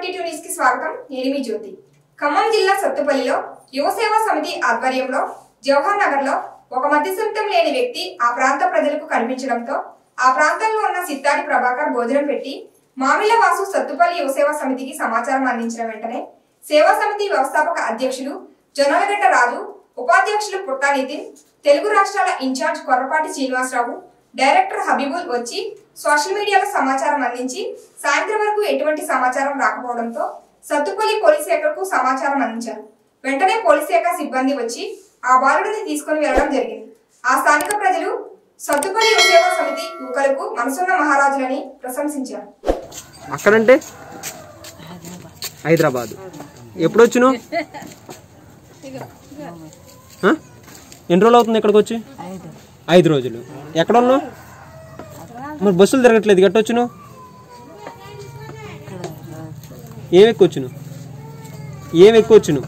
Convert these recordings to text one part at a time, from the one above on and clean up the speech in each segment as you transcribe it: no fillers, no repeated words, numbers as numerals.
22 news కి స్వాగతం. నేను మీ జ్యోతి. ఖమ్మం జిల్లా సత్తుపల్లిలో యువసేవా సమితి ఆధ్వర్యంలో జవహర్ నగర్ లో ఒక మధ్యస్థం లేని వ్యక్తి ఆ ప్రాంత ప్రజలకు కనిపించడంతో ఆ ప్రాంతంలో ఉన్న సిత్తాడి ప్రభాకర్ భోజనం పెట్టి మామిళ్ళ వాసు సత్తుపల్లి యువసేవా సమితికి సమాచారం అందించిన వెంటనే సేవా సమితి వ్యవస్థాపక అధ్యక్షులు జొన్నలగడ్డ రాజు, ఉపాధ్యక్షులు పుట్టా నితిన్, తెలుగు రాష్ట్రాల ఇన్ఛార్జ్ కొర్రపాటి శ్రీనివాసరావు, డైరెక్టర్ హబీబుల్ వచ్చి సోషల్ మీడియాలో సమాచారం అందించి సాయంత్రం వరకు ఎటువంటి సమాచారం రాకపోవడంతో సత్తుపల్లి పోలీస్ శాఖకు సమాచారం అందించారు. వెంటనే పోలీస్ శాఖ సిబ్బంది వచ్చి ఆ బాలుడిని తీసుకుని వెళ్లడం జరిగింది. ఆ స్థానిక ప్రజలు సత్తుపల్లి యువసేవా సమితి యువకులకు మనసున్న మహారాజులని ప్రశంసించారు. అక్కడంటే హైదరాబాద్ ఎప్పుడు వచ్చును? ఎన్ని రోజులు అవుతుంది ఇక్కడికి వచ్చి? 5 రోజులు. ఎక్కడ ఉన్నావు? మరి బస్సులు తిరగట్లేదు, ఎట్టొచ్చును? ఏం ఎక్కువచ్చును?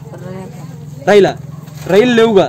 రైలు లేవుగా.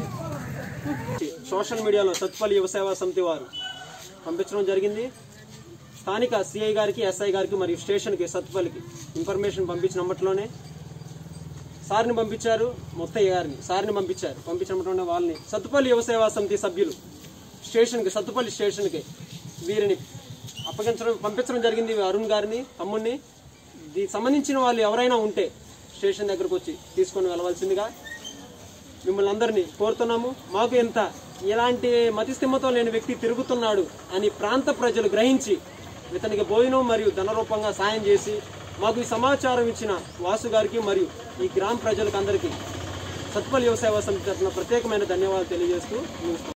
సోషల్ మీడియాలో సత్తుపల్లి యువసేవా సమితి వారు పంపించడం జరిగింది. స్థానిక సిఐ గారికి, ఎస్ఐ గారికి మరియు స్టేషన్కి సత్తుపల్లికి ఇన్ఫర్మేషన్ పంపించినప్పట్లోనే సార్ని పంపించారు, ముత్తయ్య గారిని సార్ని పంపించినప్పట్లోనే వాళ్ళని సత్తుపల్లి యువసేవా సమితి సభ్యులు స్టేషన్కి, సత్తుపల్లి స్టేషన్కి వీరిని పంపించడం జరిగింది. అరుణ్ గారిని, తమ్ముడిని. దీనికి సంబంధించిన వాళ్ళు ఎవరైనా ఉంటే స్టేషన్ దగ్గరకు వచ్చి తీసుకొని వెళ్ళవలసిందిగా మిమ్మల్ని అందరినీ కోరుతున్నాము. మాకు ఇలాంటి మతిస్థిమతో లేని వ్యక్తి తిరుగుతున్నాడు అని ప్రాంత ప్రజలు గ్రహించి ఇతనికి భోజనం మరియు ధనరూపంగా సాయం చేసి మాకు ఈ సమాచారం ఇచ్చిన వాసు గారికి మరియు ఈ గ్రామ ప్రజలకు అందరికీ సత్తుపల్లి యువసేవా సమితి తరఫున ప్రత్యేకమైన ధన్యవాదాలు తెలియజేస్తూ